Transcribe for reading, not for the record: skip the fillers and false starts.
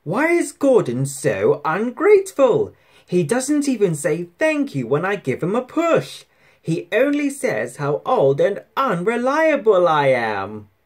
Why is Gordon so ungrateful? He doesn't even say thank you when I give him a push. He only says how old and unreliable I am.